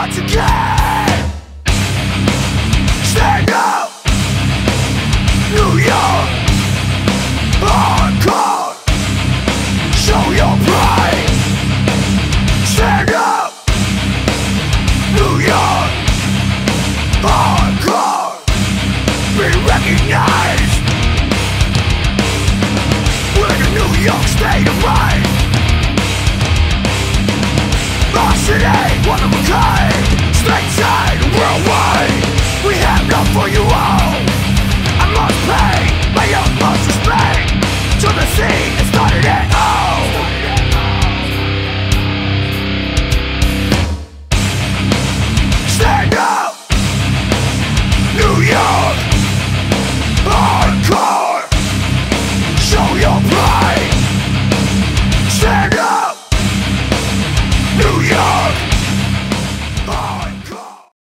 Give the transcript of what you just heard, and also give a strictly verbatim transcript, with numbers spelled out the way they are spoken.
once again. Stand up, New York, hardcore. Show your pride. Stand up, New York, hardcore. Be recognized. We're the New York state of mind. Our city, one of a kind.